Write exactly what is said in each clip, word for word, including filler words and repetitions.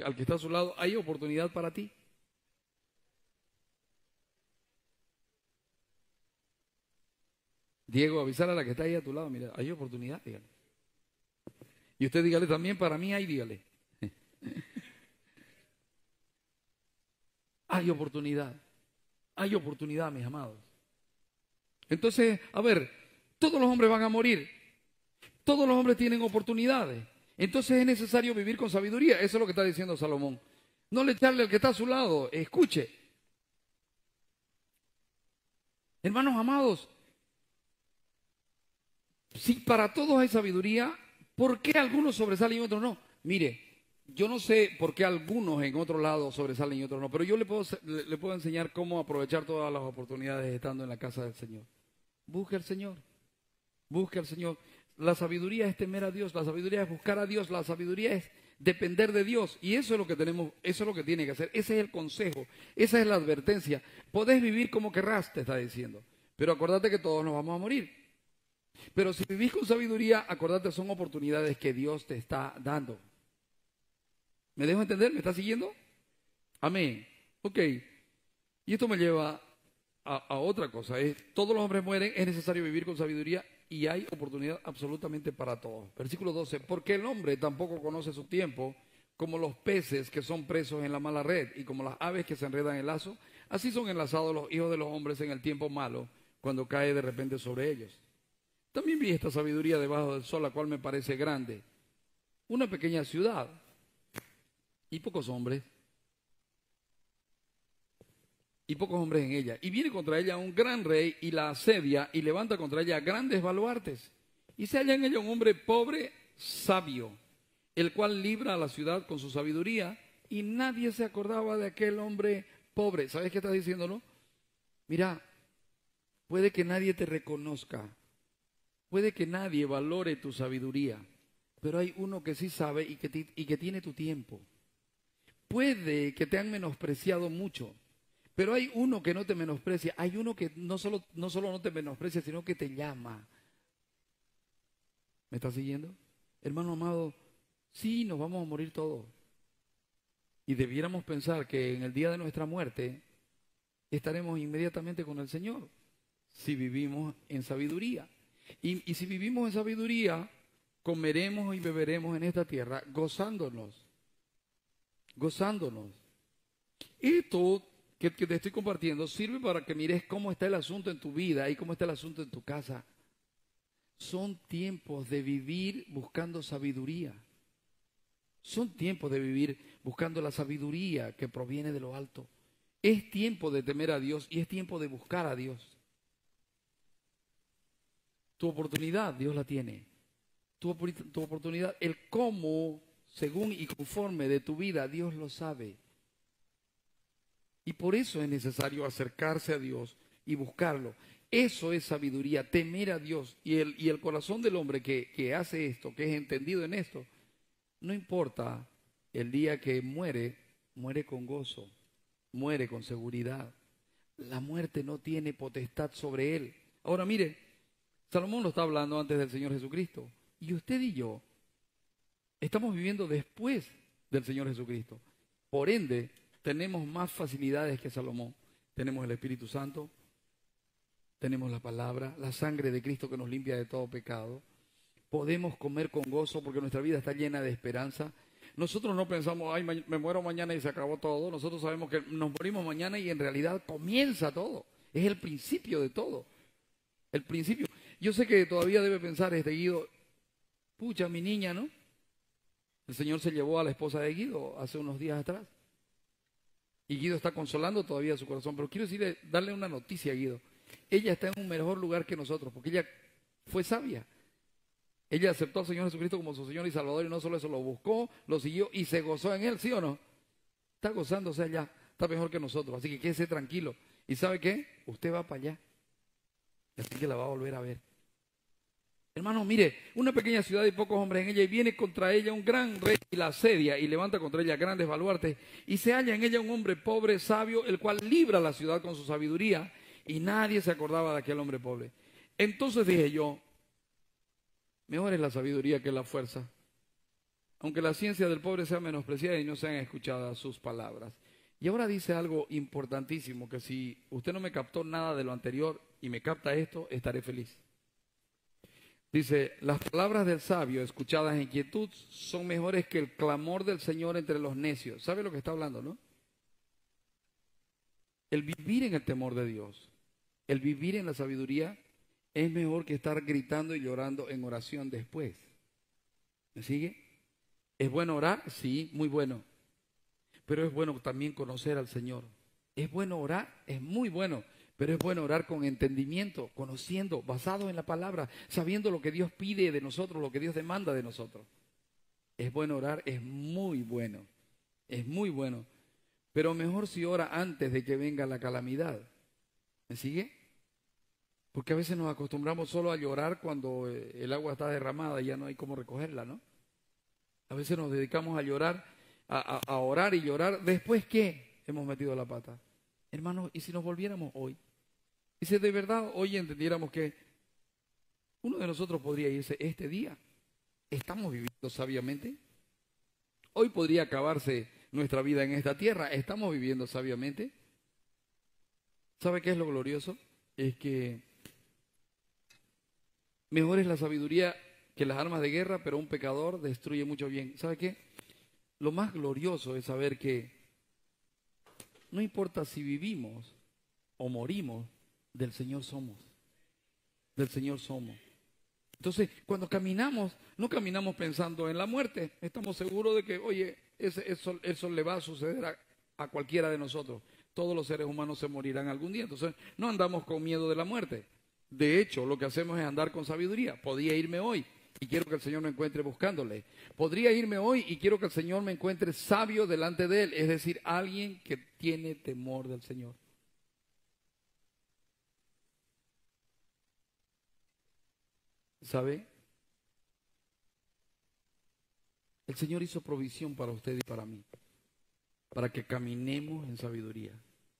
al que está a su lado, hay oportunidad para ti. Diego, avisar a la que está ahí a tu lado, mira, hay oportunidad, dígale. Y usted dígale también, para mí hay, dígale. Hay oportunidad, hay oportunidad, mis amados. Entonces, a ver, todos los hombres van a morir, todos los hombres tienen oportunidades. Entonces es necesario vivir con sabiduría, eso es lo que está diciendo Salomón. No le echarle al que está a su lado, escuche. Hermanos amados, si para todos hay sabiduría, ¿por qué algunos sobresalen y otros no? Mire, yo no sé por qué algunos en otro lado sobresalen y otros no, pero yo le puedo, le, le puedo enseñar cómo aprovechar todas las oportunidades estando en la casa del Señor. Busque al Señor, busque al Señor. La sabiduría es temer a Dios, la sabiduría es buscar a Dios, la sabiduría es depender de Dios. Y eso es lo que tenemos, eso es lo que tiene que hacer, ese es el consejo, esa es la advertencia. Podés vivir como querrás, te está diciendo, pero acuérdate que todos nos vamos a morir. Pero si vivís con sabiduría, acuérdate, son oportunidades que Dios te está dando. ¿Me dejo entender? ¿Me está siguiendo? Amén. Ok. Y esto me lleva a, a otra cosa. Es, todos los hombres mueren, es necesario vivir con sabiduría y hay oportunidad absolutamente para todos. Versículo doce. Porque el hombre tampoco conoce su tiempo, como los peces que son presos en la mala red y como las aves que se enredan en el lazo, así son enlazados los hijos de los hombres en el tiempo malo, cuando cae de repente sobre ellos. También vi esta sabiduría debajo del sol, la cual me parece grande. Una pequeña ciudad y pocos hombres, y pocos hombres en ella. Y viene contra ella un gran rey y la asedia y levanta contra ella grandes baluartes. Y se halla en ella un hombre pobre, sabio, el cual libra a la ciudad con su sabiduría, y nadie se acordaba de aquel hombre pobre. ¿Sabes qué está diciéndolo? Mira, puede que nadie te reconozca. Puede que nadie valore tu sabiduría, pero hay uno que sí sabe y que, ti, y que tiene tu tiempo. Puede que te han menospreciado mucho, pero hay uno que no te menosprecia. Hay uno que no solo, no solo no te menosprecia, sino que te llama. ¿Me estás siguiendo? Hermano amado, sí, nos vamos a morir todos. Y debiéramos pensar que en el día de nuestra muerte estaremos inmediatamente con el Señor, si vivimos en sabiduría. Y, y si vivimos en sabiduría, comeremos y beberemos en esta tierra gozándonos, gozándonos. Esto que, que te estoy compartiendo sirve para que mires cómo está el asunto en tu vida y cómo está el asunto en tu casa. Son tiempos de vivir buscando sabiduría. Son tiempos de vivir buscando la sabiduría que proviene de lo alto. Es tiempo de temer a Dios y es tiempo de buscar a Dios. Tu oportunidad, Dios la tiene. Tu, tu oportunidad, el cómo, según y conforme de tu vida, Dios lo sabe. Y por eso es necesario acercarse a Dios y buscarlo. Eso es sabiduría, temer a Dios. Y el, y el corazón del hombre que, que hace esto, que es entendido en esto, no importa el día que muere, muere con gozo, muere con seguridad. La muerte no tiene potestad sobre él. Ahora mire, Salomón lo está hablando antes del Señor Jesucristo. Y usted y yo estamos viviendo después del Señor Jesucristo. Por ende, tenemos más facilidades que Salomón. Tenemos el Espíritu Santo, tenemos la palabra, la sangre de Cristo que nos limpia de todo pecado. Podemos comer con gozo porque nuestra vida está llena de esperanza. Nosotros no pensamos, ay, me muero mañana y se acabó todo. Nosotros sabemos que nos morimos mañana y en realidad comienza todo. Es el principio de todo. El principio. Yo sé que todavía debe pensar este Guido, pucha, mi niña, ¿no? El Señor se llevó a la esposa de Guido hace unos días atrás. Y Guido está consolando todavía su corazón. Pero quiero decirle, darle una noticia a Guido. Ella está en un mejor lugar que nosotros, porque ella fue sabia. Ella aceptó al Señor Jesucristo como su Señor y Salvador, y no solo eso, lo buscó, lo siguió y se gozó en Él, ¿sí o no? Está gozándose allá, está mejor que nosotros, así que quédese tranquilo. ¿Y sabe qué? Usted va para allá. Así que la va a volver a ver. Hermano, mire, una pequeña ciudad y pocos hombres en ella, y viene contra ella un gran rey y la asedia, y levanta contra ella grandes baluartes, y se halla en ella un hombre pobre, sabio, el cual libra la ciudad con su sabiduría, y nadie se acordaba de aquel hombre pobre. Entonces dije yo, mejor es la sabiduría que la fuerza. aunque la ciencia del pobre sea menospreciada y no sean escuchadas sus palabras. Y ahora dice algo importantísimo, que si usted no me captó nada de lo anterior y me capta esto, estaré feliz. Dice, las palabras del sabio escuchadas en quietud son mejores que el clamor del Señor entre los necios. ¿Sabe lo que está hablando, no? El vivir en el temor de Dios, el vivir en la sabiduría, es mejor que estar gritando y llorando en oración después. ¿Me sigue? ¿Es bueno orar? Sí, muy bueno. Pero es bueno también conocer al Señor. ¿Es bueno orar? Es muy bueno. Pero es bueno orar con entendimiento, conociendo, basado en la palabra, sabiendo lo que Dios pide de nosotros, lo que Dios demanda de nosotros. Es bueno orar, es muy bueno. Es muy bueno. Pero mejor si ora antes de que venga la calamidad. ¿Me sigue? Porque a veces nos acostumbramos solo a llorar cuando el agua está derramada y ya no hay cómo recogerla, ¿no? A veces nos dedicamos a llorar, a, a, a orar y llorar. ¿Después qué? Hemos metido la pata. Hermanos, ¿y si nos volviéramos hoy? Y si de verdad hoy entendiéramos que uno de nosotros podría irse este día, ¿estamos viviendo sabiamente? Hoy podría acabarse nuestra vida en esta tierra, ¿estamos viviendo sabiamente? ¿Sabe qué es lo glorioso? Es que mejor es la sabiduría que las armas de guerra, pero un pecador destruye mucho bien. ¿Sabe qué? Lo más glorioso es saber que no importa si vivimos o morimos, del Señor somos. Del Señor somos. Entonces, cuando caminamos, no caminamos pensando en la muerte. Estamos seguros de que, oye, ese, eso, eso le va a suceder a, a cualquiera de nosotros. Todos los seres humanos se morirán algún día. Entonces, no andamos con miedo de la muerte. De hecho, lo que hacemos es andar con sabiduría. Podía irme hoy y quiero que el Señor me encuentre buscándole. Podría irme hoy y quiero que el Señor me encuentre sabio delante de Él. Es decir, alguien que tiene temor del Señor. ¿Sabe? El Señor hizo provisión para usted y para mí, para que caminemos en sabiduría.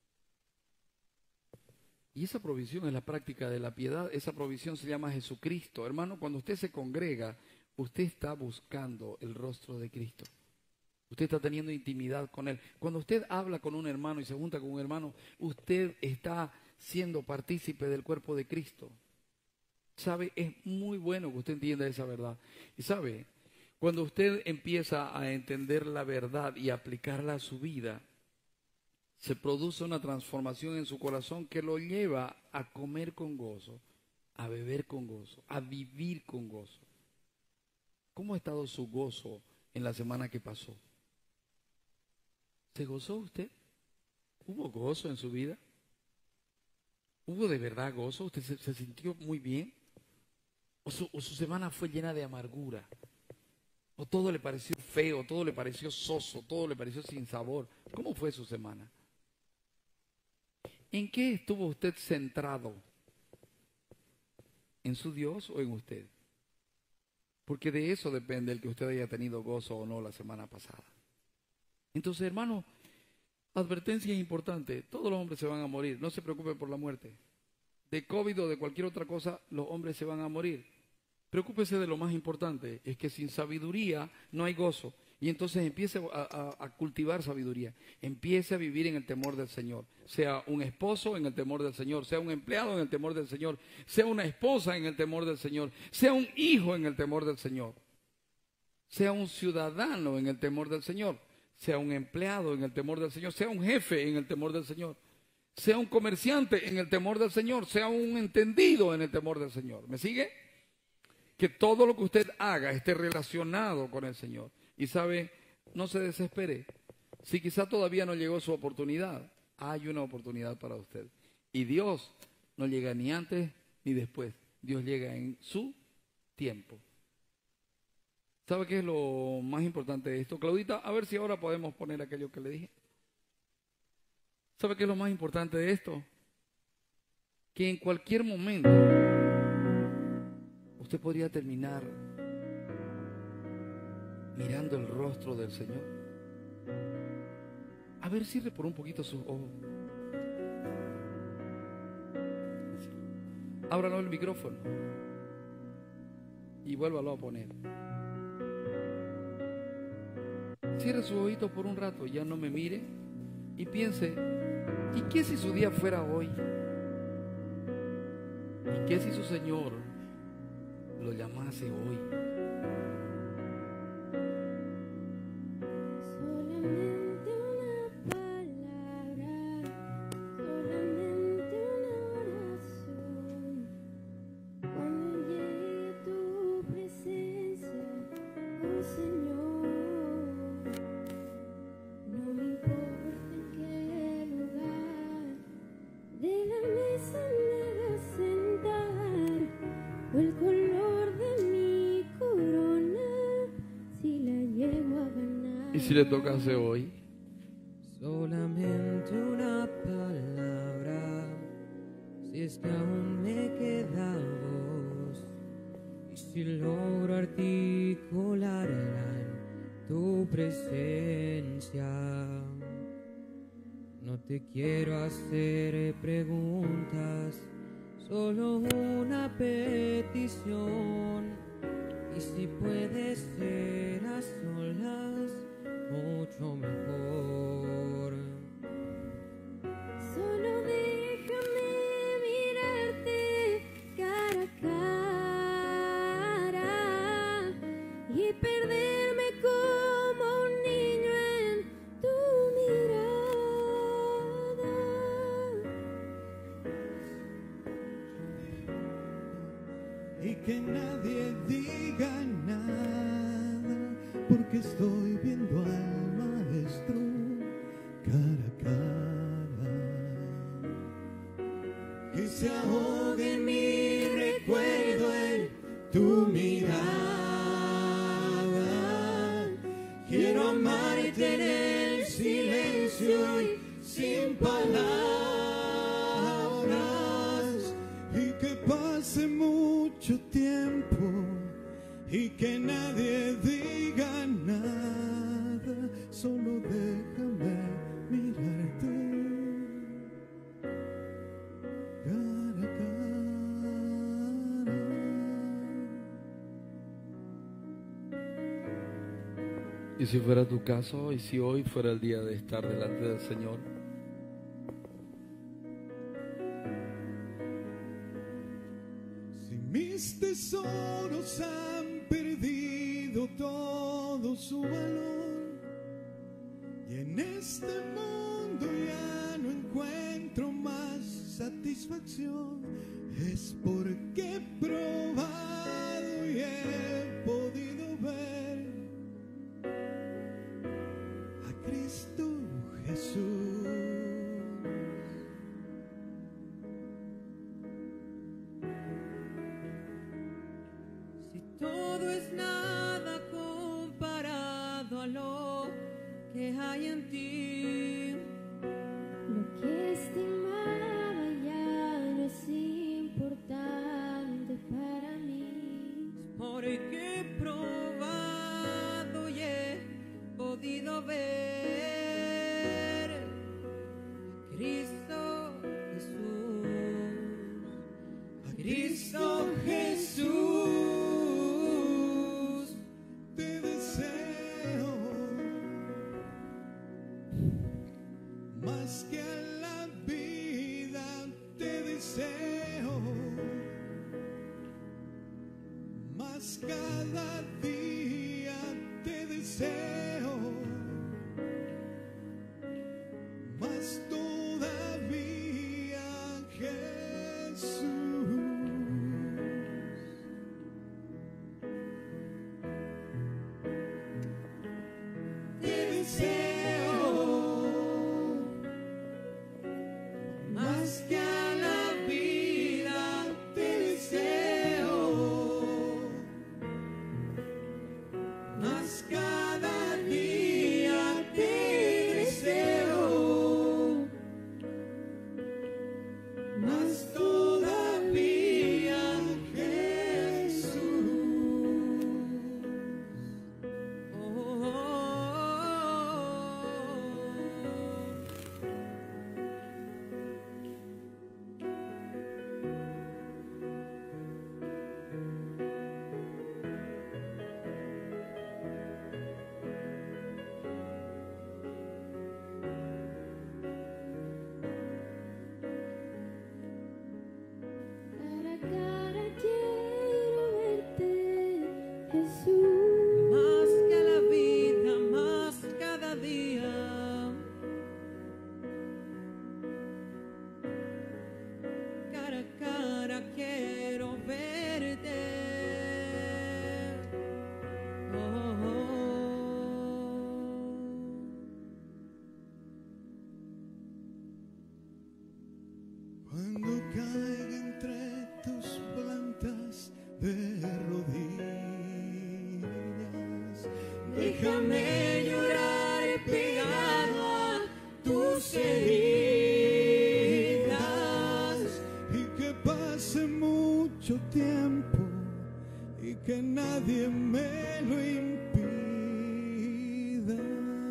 Y esa provisión es la práctica de la piedad, esa provisión se llama Jesucristo. Hermano, cuando usted se congrega, usted está buscando el rostro de Cristo. Usted está teniendo intimidad con Él. Cuando usted habla con un hermano y se junta con un hermano, usted está siendo partícipe del cuerpo de Cristo. ¿Sabe? Es muy bueno que usted entienda esa verdad. Y sabe, cuando usted empieza a entender la verdad y aplicarla a su vida, se produce una transformación en su corazón que lo lleva a comer con gozo, a beber con gozo, a vivir con gozo. ¿Cómo ha estado su gozo en la semana que pasó? ¿Se gozó usted? ¿Hubo gozo en su vida? ¿Hubo de verdad gozo? ¿Usted se, se sintió muy bien? ¿O su, o su semana fue llena de amargura? ¿O todo le pareció feo, todo le pareció soso, todo le pareció sin sabor? ¿Cómo fue su semana? ¿En qué estuvo usted centrado? ¿En su Dios o en usted? Porque de eso depende el que usted haya tenido gozo o no la semana pasada. Entonces, hermano, advertencia importante. Todos los hombres se van a morir. No se preocupe por la muerte. De COVID o de cualquier otra cosa, los hombres se van a morir. Preocúpese de lo más importante, es que sin sabiduría no hay gozo. Y entonces empiece a, a, a cultivar sabiduría. Empiece a vivir en el temor del Señor. Sea un esposo en el temor del Señor. Sea un empleado en el temor del Señor. Sea una esposa en el temor del Señor. Sea un hijo en el temor del Señor. Sea un ciudadano en el temor del Señor. Sea un empleado en el temor del Señor. Sea un jefe en el temor del Señor. Sea un comerciante en el temor del Señor. Sea un entendido en el temor del Señor. ¿Me sigue? Que todo lo que usted haga esté relacionado con el Señor. Y sabe, no se desespere. Si quizá todavía no llegó su oportunidad, hay una oportunidad para usted. Y Dios no llega ni antes ni después. Dios llega en su tiempo. ¿Sabe qué es lo más importante de esto? Claudita, a ver si ahora podemos poner aquello que le dije. ¿Sabe qué es lo más importante de esto? Que en cualquier momento usted podría terminar mirando el rostro del Señor. A ver, cierre por un poquito sus ojos. Ábralo el micrófono y vuélvalo a poner. Cierre sus ojitos por un rato, ya no me mire y piense, ¿y qué si su día fuera hoy? ¿Y qué si su Señor lo llamase hoy? Solamente una palabra, solamente una oración. Cuando llegue a tu presencia, oh Señor, no me importa en qué lugar de la mesa me hagas sentar, o el color de mi corona, si la llego a ganar. ¿Y si le tocase hoy? Solamente una palabra, si es que aún me queda voz, y si logro articularla en tu presencia. No te quiero hacer preguntas, solo una petición, y si puede ser a solas, mucho mejor. Solo déjame mirarte cara a cara y perderme como un niño en tu mirada. Y que nadie diga nada, porque estoy viendo al maestro cara a cara. Que se ahogue mi recuerdo en tu mirada. Quiero amarte en el silencio y sin palabras, y que pase mucho tiempo y que nadie diga nada, solo déjame mirarte cara a cara. ¿Y si fuera tu caso? ¿Y si hoy fuera el día de estar delante del Señor? Si mis tesoros han perdido todo su valor y en este mundo ya no encuentro más satisfacción, es porque he probado y he podido ver a Cristo Jesús. Si todo es nada comparado a lo que hay en ti, Lo que estimaba ya no es importante para mí. porque he probado y he podido ver a Cristo Jesús, a Cristo Jesús. Te deseo más que a la vida, te deseo más cada día, te deseo más todavía, Jesús. Te deseo día. Cara a cara quiero verte. Oh, oh. Cuando caiga entre tus plantas de rodillas, Déjame llorar pegado a tus heridas. y que pase mucho tiempo y que nadie me lo impida,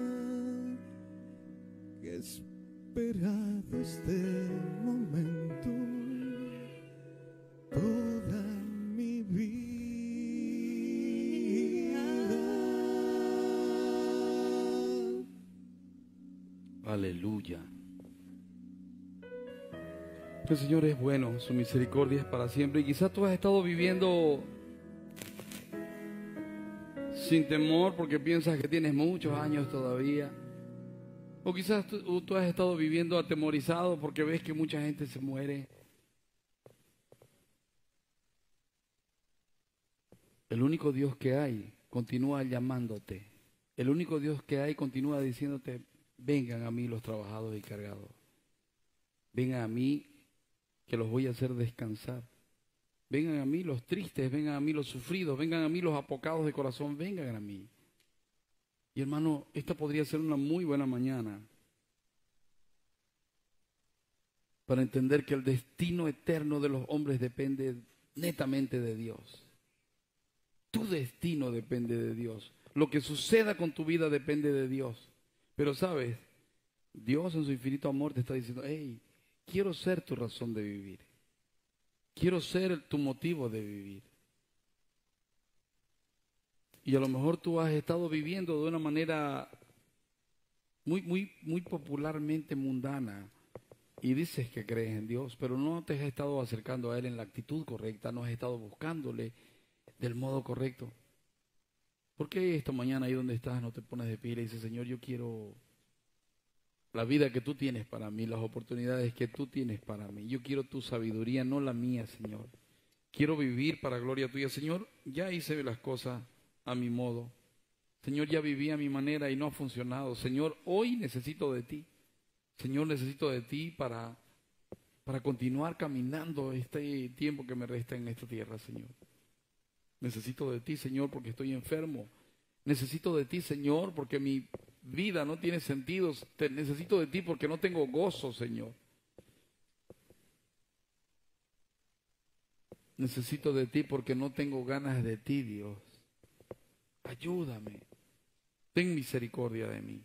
que esperado este momento toda mi vida. Aleluya. El Señor es bueno, su misericordia es para siempre. Y quizás tú has estado viviendo sin temor porque piensas que tienes muchos años todavía. O quizás tú, tú has estado viviendo atemorizado porque ves que mucha gente se muere. El único Dios que hay continúa llamándote. El único Dios que hay continúa diciéndote: vengan a mí los trabajados y cargados. Vengan a mí que los voy a hacer descansar. Vengan a mí los tristes, vengan a mí los sufridos, vengan a mí los apocados de corazón, vengan a mí. Y hermano, esta podría ser una muy buena mañana para entender que el destino eterno de los hombres depende netamente de Dios. Tu destino depende de Dios. Lo que suceda con tu vida depende de Dios. Pero sabes, Dios en su infinito amor te está diciendo: hey, quiero ser tu razón de vivir. Quiero ser tu motivo de vivir. Y a lo mejor tú has estado viviendo de una manera muy, muy, muy popularmente mundana y dices que crees en Dios, pero no te has estado acercando a Él en la actitud correcta, no has estado buscándole del modo correcto. ¿Por qué esta mañana ahí donde estás no te pones de pie y le dices: Señor, yo quiero la vida que tú tienes para mí, las oportunidades que tú tienes para mí? Yo quiero tu sabiduría, no la mía, Señor. Quiero vivir para gloria tuya. Señor, ya hice las cosas a mi modo. Señor, ya viví a mi manera y no ha funcionado. Señor, hoy necesito de ti. Señor, necesito de ti para, para continuar caminando este tiempo que me resta en esta tierra, Señor. Necesito de ti, Señor, porque estoy enfermo. Necesito de ti, Señor, porque mi vida no tiene sentido. Te necesito de ti porque no tengo gozo, Señor. Necesito de ti porque no tengo ganas de ti, Dios. Ayúdame. Ten misericordia de mí.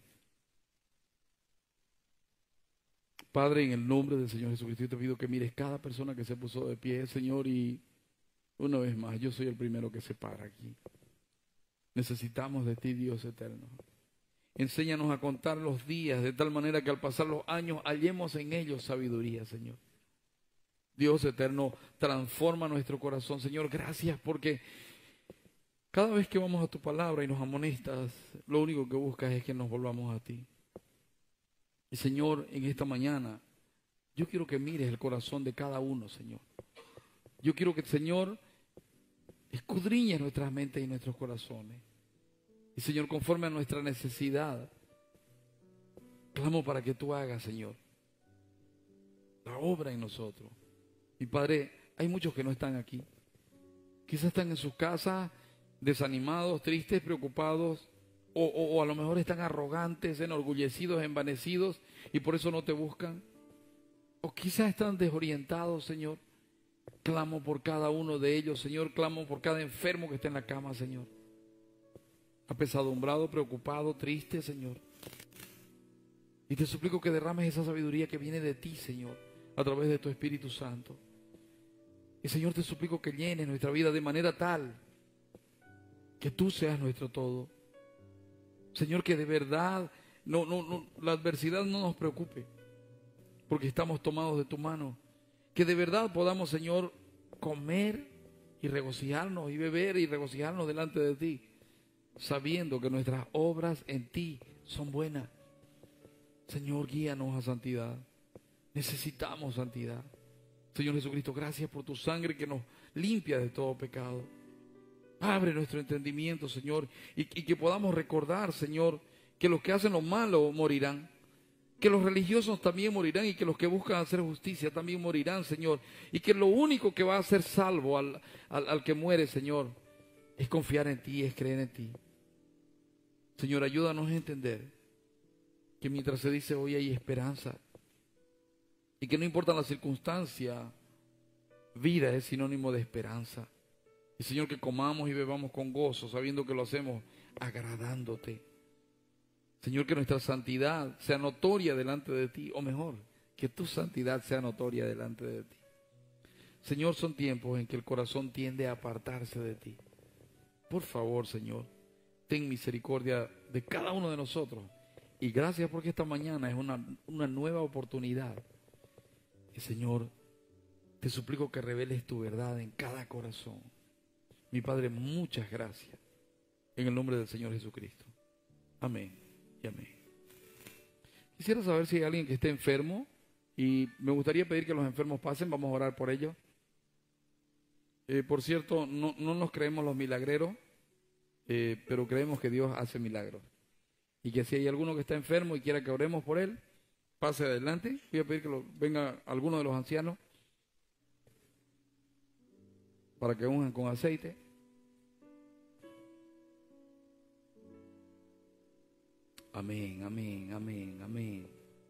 Padre, en el nombre del Señor Jesucristo, yo te pido que mires cada persona que se puso de pie, Señor, y una vez más, yo soy el primero que se para aquí. Necesitamos de ti, Dios eterno. Enséñanos a contar los días de tal manera que al pasar los años hallemos en ellos sabiduría, Señor. Dios eterno, transforma nuestro corazón. Señor, gracias porque cada vez que vamos a tu palabra y nos amonestas, lo único que buscas es que nos volvamos a ti. Y Señor, en esta mañana, yo quiero que mires el corazón de cada uno, Señor. Yo quiero que, Señor, escudriñes nuestras mentes y nuestros corazones. Y Señor, conforme a nuestra necesidad, clamo para que tú hagas, Señor, la obra en nosotros. Mi Padre, hay muchos que no están aquí. Quizás están en sus casas, desanimados, tristes, preocupados, o, o, o a lo mejor están arrogantes, enorgullecidos, envanecidos, y por eso no te buscan. O quizás están desorientados, Señor. Clamo por cada uno de ellos, Señor. Clamo por cada enfermo que está en la cama, Señor. Apesadumbrado, preocupado, triste, Señor. Y te suplico que derrames esa sabiduría que viene de ti, Señor, a través de tu Espíritu Santo. Y Señor, te suplico que llenes nuestra vida de manera tal que tú seas nuestro todo. Señor, que de verdad no, no, no, la adversidad no nos preocupe, porque estamos tomados de tu mano. Que de verdad podamos, Señor, comer y regocijarnos y beber y regocijarnos delante de ti, sabiendo que nuestras obras en ti son buenas. Señor, guíanos a santidad. Necesitamos santidad. Señor Jesucristo, gracias por tu sangre que nos limpia de todo pecado. Abre nuestro entendimiento, Señor, y, y que podamos recordar, Señor, que los que hacen lo malo morirán, que los religiosos también morirán y que los que buscan hacer justicia también morirán, Señor, y que lo único que va a hacer salvo al, al, al que muere, Señor, es confiar en ti, es creer en ti. Señor, ayúdanos a entender que mientras se dice hoy hay esperanza y que no importa la circunstancia, vida es sinónimo de esperanza. Y Señor, que comamos y bebamos con gozo, sabiendo que lo hacemos agradándote. Señor, que nuestra santidad sea notoria delante de ti, o mejor, que tu santidad sea notoria delante de ti. Señor, son tiempos en que el corazón tiende a apartarse de ti. Por favor, Señor, ten misericordia de cada uno de nosotros. Y gracias porque esta mañana es una, una nueva oportunidad. Y Señor, te suplico que reveles tu verdad en cada corazón. Mi Padre, muchas gracias. En el nombre del Señor Jesucristo. Amén y amén. Quisiera saber si hay alguien que esté enfermo. Y me gustaría pedir que los enfermos pasen. Vamos a orar por ellos. Eh, por cierto, no, no nos creemos los milagreros. Eh, pero creemos que Dios hace milagros. Y que si hay alguno que está enfermo y quiera que oremos por él, pase adelante. Voy a pedir que lo, venga alguno de los ancianos para que unjan con aceite. Amén, amén, amén, amén.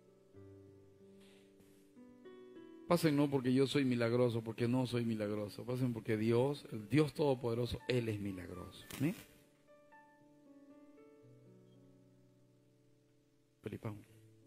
Pasen no porque yo soy milagroso, porque no soy milagroso. Pasen porque Dios, el Dios Todopoderoso, Él es milagroso. ¿Amén? Felipão.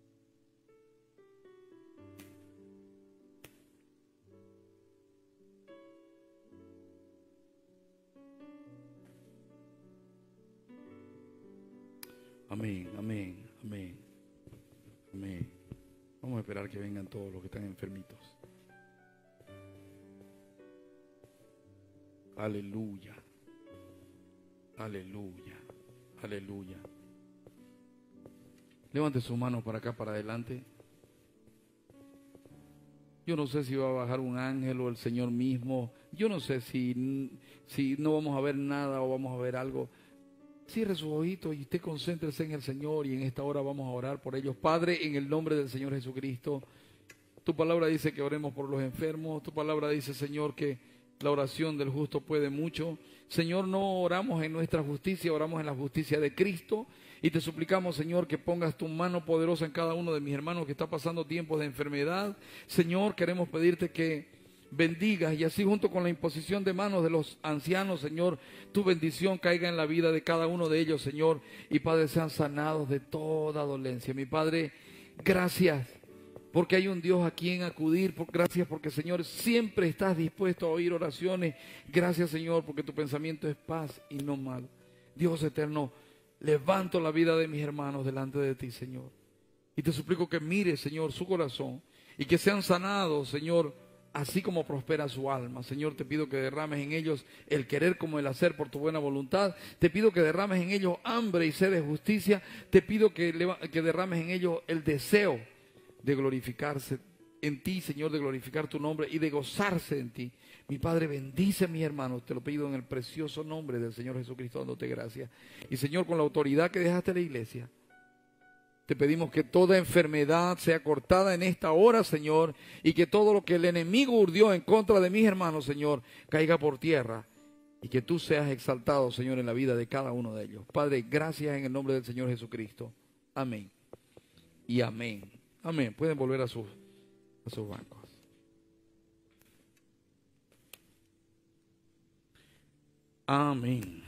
Amén, amén, amén, amén. Vamos a esperar que vengan todos los que están enfermitos. Aleluya, aleluya, aleluya. Levante sus manos para acá, para adelante. Yo no sé si va a bajar un ángel o el Señor mismo. Yo no sé si, si no vamos a ver nada o vamos a ver algo. Cierre sus ojitos y usted concéntrese en el Señor, y en esta hora vamos a orar por ellos. Padre, en el nombre del Señor Jesucristo, tu palabra dice que oremos por los enfermos. Tu palabra dice, Señor, que la oración del justo puede mucho. Señor, no oramos en nuestra justicia, oramos en la justicia de Cristo. Y te suplicamos, Señor, que pongas tu mano poderosa en cada uno de mis hermanos que está pasando tiempos de enfermedad. Señor, queremos pedirte que bendigas, y así junto con la imposición de manos de los ancianos, Señor, tu bendición caiga en la vida de cada uno de ellos, Señor, y Padre, sean sanados de toda dolencia. Mi Padre, gracias porque hay un Dios a quien acudir. Gracias porque, Señor, siempre estás dispuesto a oír oraciones. Gracias, Señor, porque tu pensamiento es paz y no mal. Dios eterno, levanto la vida de mis hermanos delante de ti, Señor, y te suplico que mires, Señor, su corazón, y que sean sanados, Señor, así como prospera su alma. Señor, te pido que derrames en ellos el querer como el hacer por tu buena voluntad. Te pido que derrames en ellos hambre y sed de justicia. Te pido que, que derrames en ellos el deseo de glorificarse en ti, Señor, de glorificar tu nombre y de gozarse en ti. Mi Padre, bendice a mis hermanos, te lo pido en el precioso nombre del Señor Jesucristo, dándote gracias. Y Señor, con la autoridad que dejaste a la iglesia, te pedimos que toda enfermedad sea cortada en esta hora, Señor, y que todo lo que el enemigo urdió en contra de mis hermanos, Señor, caiga por tierra, y que tú seas exaltado, Señor, en la vida de cada uno de ellos. Padre, gracias en el nombre del Señor Jesucristo. Amén y amén. Amén. Pueden volver a sus, a sus bancos. Amén.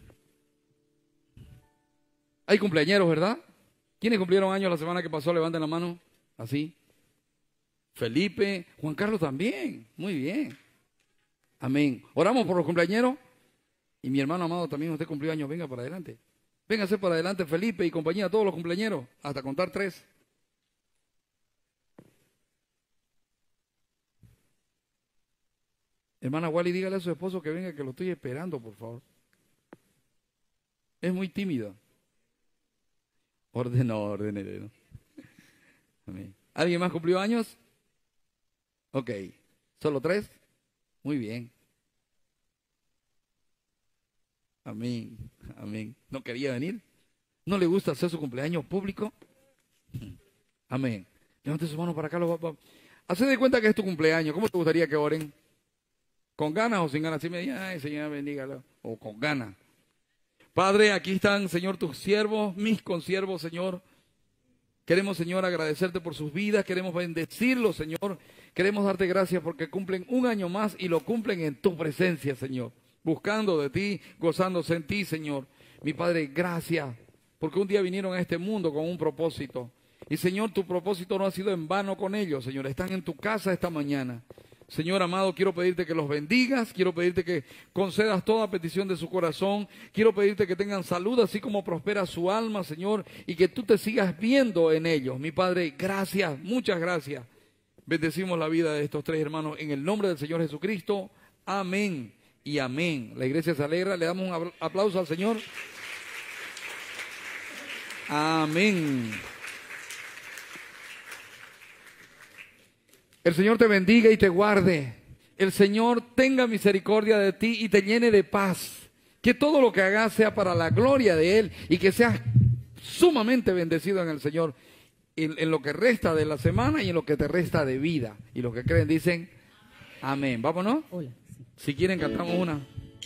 Hay cumpleañeros, ¿verdad? ¿Quiénes cumplieron años la semana que pasó? Levanten la mano. Así. Felipe. Juan Carlos también. Muy bien. Amén. Oramos por los cumpleañeros. Y mi hermano amado también, usted cumplió años. Venga para adelante. Véngase para adelante, Felipe y compañía, todos los cumpleañeros. Hasta contar tres. Hermana Wally, dígale a su esposo que venga, que lo estoy esperando, por favor. Es muy tímida. Ordenó, ordené. ¿No? Amén. ¿Alguien más cumplió años? Ok. ¿Solo tres? Muy bien. Amén. Amén. ¿No quería venir? ¿No le gusta hacer su cumpleaños público? Amén. Levante su mano para acá. Lo va, va. Haced de cuenta que es tu cumpleaños. ¿Cómo te gustaría que oren? ¿Con ganas o sin ganas? Si me digan, ay, Señor, bendígalo. O con ganas. Padre, aquí están, Señor, tus siervos, mis consiervos, Señor. Queremos, Señor, agradecerte por sus vidas. Queremos bendecirlos, Señor. Queremos darte gracias porque cumplen un año más y lo cumplen en tu presencia, Señor. Buscando de ti, gozándose en ti, Señor. Mi Padre, gracias. Porque un día vinieron a este mundo con un propósito. Y, Señor, tu propósito no ha sido en vano con ellos, Señor. Están en tu casa esta mañana. Señor amado, quiero pedirte que los bendigas, quiero pedirte que concedas toda petición de su corazón, quiero pedirte que tengan salud así como prospera su alma, Señor, y que tú te sigas viendo en ellos. Mi Padre, gracias, muchas gracias. Bendecimos la vida de estos tres hermanos en el nombre del Señor Jesucristo. Amén y amén. La iglesia se alegra, le damos un aplauso al Señor. Amén. El Señor te bendiga y te guarde. El Señor tenga misericordia de ti y te llene de paz. Que todo lo que hagas sea para la gloria de Él y que seas sumamente bendecido en el Señor en, en lo que resta de la semana y en lo que te resta de vida. Y los que creen dicen amén. ¿Vámonos? Hola. Si quieren cantamos una.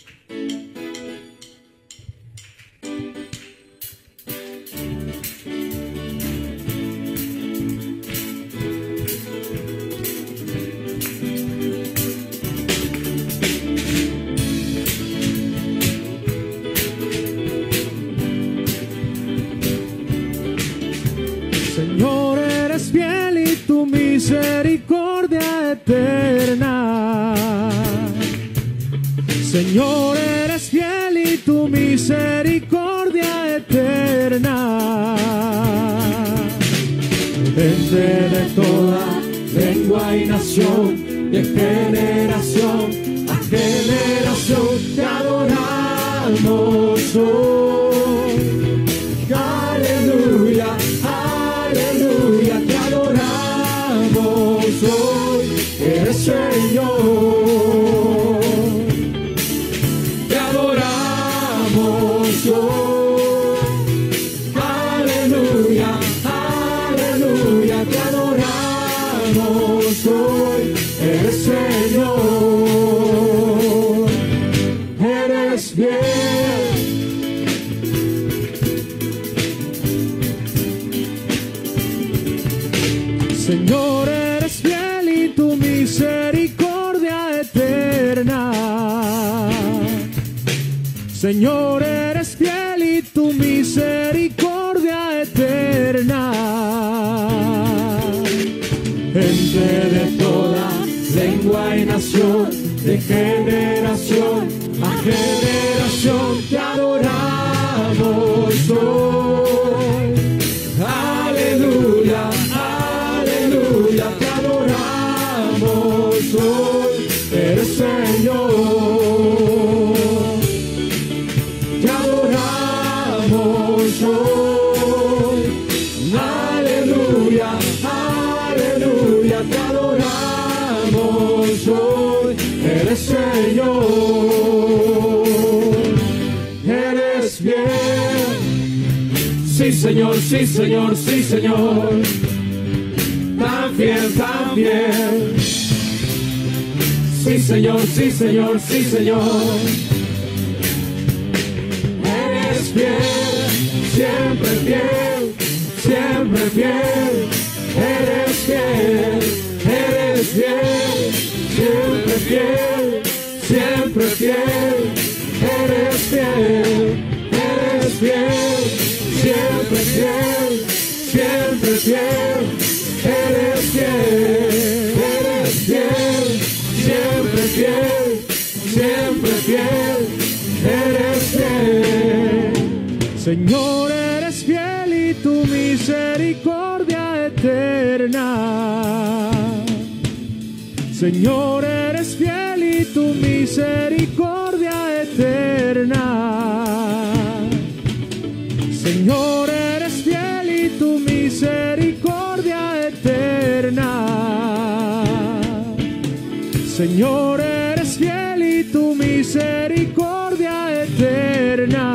Señor, eres fiel y tu misericordia eterna. Señor, eres fiel y tu misericordia eterna. Gente de toda lengua y nación, de generación a generación, te adoramos hoy. Aleluya. Aleluya, te adoramos hoy, eres Señor. Te adoramos hoy. Aleluya, aleluya, te adoramos hoy, eres Señor. Eres bien. Señor, eres fiel y tu misericordia eterna. Señor, eres fiel y tu misericordia eterna. Gente de toda lengua y nación, de generación a generación, te adoramos hoy. Aleluya. Aleluya, te adoramos hoy, eres Señor. Te adoramos hoy. Aleluya, aleluya, te adoramos hoy, eres Señor. Eres bien. Sí, Señor, sí, Señor, sí, Señor. Tan fiel, tan fiel. Sí, Señor, sí, Señor, sí, Señor. Eres fiel, siempre fiel, siempre fiel. Eres fiel, eres fiel, siempre fiel, siempre fiel. Eres fiel, eres fiel, siempre fiel, siempre fiel. Eres fiel, eres fiel, siempre fiel, siempre fiel, eres fiel. Señor, eres fiel y tu misericordia eterna. Señor, eres fiel y tu misericordia eterna. Señor, eres fiel Señor, eres fiel y tu misericordia eterna.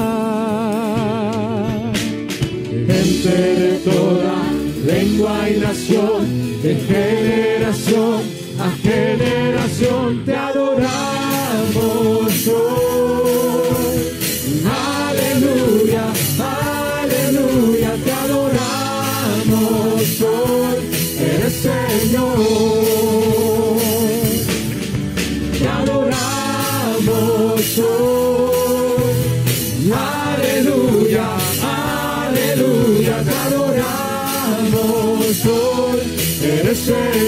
Gente de toda lengua y nación, de generación a generación te adoramos hoy. Aleluya, aleluya, te adoramos hoy. Eres Señor, te adoramos hoy. Aleluya, aleluya, te adoramos hoy. Eres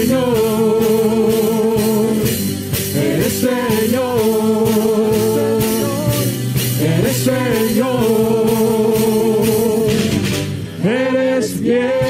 Señor, eres Señor, eres Señor, eres bien.